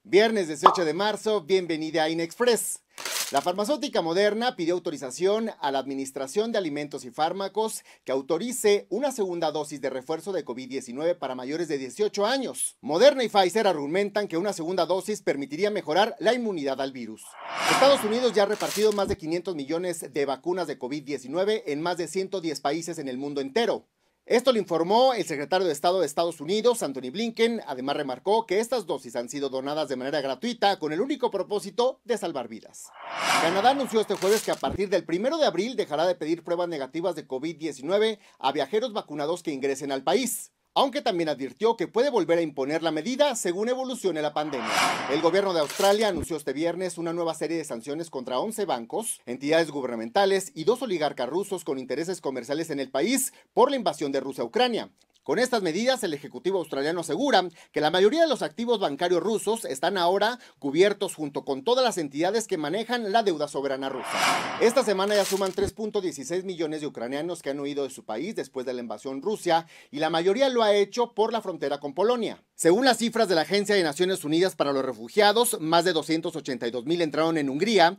Viernes 18 de marzo, bienvenida a Inexpress. La farmacéutica Moderna pidió autorización a la Administración de Alimentos y Fármacos que autorice una segunda dosis de refuerzo de COVID-19 para mayores de 18 años. Moderna y Pfizer argumentan que una segunda dosis permitiría mejorar la inmunidad al virus. Estados Unidos ya ha repartido más de 500 millones de vacunas de COVID-19 en más de 110 países en el mundo entero. Esto lo informó el secretario de Estado de Estados Unidos, Antony Blinken. Además remarcó que estas dosis han sido donadas de manera gratuita con el único propósito de salvar vidas. Canadá anunció este jueves que a partir del 1 de abril dejará de pedir pruebas negativas de COVID-19 a viajeros vacunados que ingresen al país, aunque también advirtió que puede volver a imponer la medida según evolucione la pandemia. El gobierno de Australia anunció este viernes una nueva serie de sanciones contra 11 bancos, entidades gubernamentales y 2 oligarcas rusos con intereses comerciales en el país por la invasión de Rusia a Ucrania. Con estas medidas, el Ejecutivo australiano asegura que la mayoría de los activos bancarios rusos están ahora cubiertos junto con todas las entidades que manejan la deuda soberana rusa. Esta semana ya suman 3.16 millones de ucranianos que han huido de su país después de la invasión Rusia, y la mayoría lo ha hecho por la frontera con Polonia. Según las cifras de la Agencia de Naciones Unidas para los Refugiados, más de 282,000 entraron en Hungría,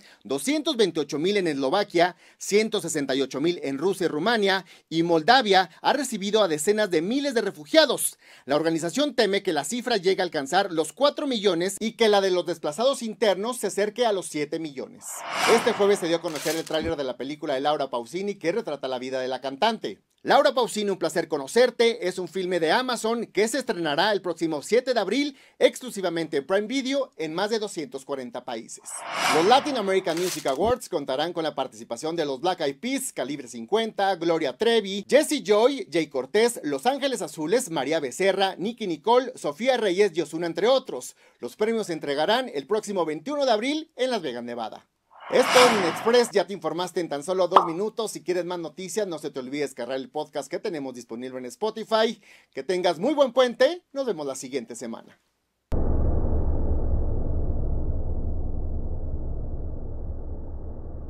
228,000 en Eslovaquia, 168,000 en Rusia y Rumania, y Moldavia ha recibido a decenas de miles de refugiados. La organización teme que la cifra llegue a alcanzar los 4 millones y que la de los desplazados internos se acerque a los 7 millones. Este jueves se dio a conocer el tráiler de la película de Laura Pausini que retrata la vida de la cantante. Laura Pausini, un placer conocerte, es un filme de Amazon que se estrenará el próximo 7 de abril exclusivamente en Prime Video en más de 240 países. Los Latin American Music Awards contarán con la participación de los Black Eyed Peas, Calibre 50, Gloria Trevi, Jessie Joy, Jay Cortés, Los Ángeles Azules, María Becerra, Nicki Nicole, Sofía Reyes y Ozuna, entre otros. Los premios se entregarán el próximo 21 de abril en Las Vegas, Nevada. Esto en Express, ya te informaste en tan solo 2 minutos. Si quieres más noticias, no se te olvide descargar el podcast que tenemos disponible en Spotify. Que tengas muy buen puente. Nos vemos la siguiente semana.